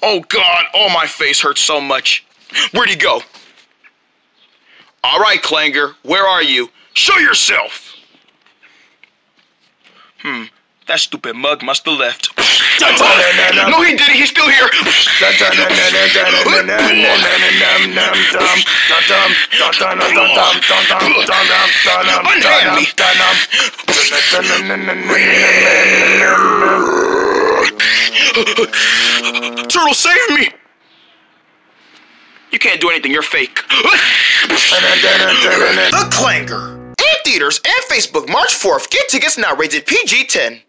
Oh God, oh my face hurts so much. Where'd he go? All right, Clanger, where are you? Show yourself! That stupid mug must have left. No, he didn't. He's still here. Unhand me. Turtle, save me! You can't do anything. You're fake. The Clanger. In theaters and Facebook March 4th. Get tickets now. Rated PG-10.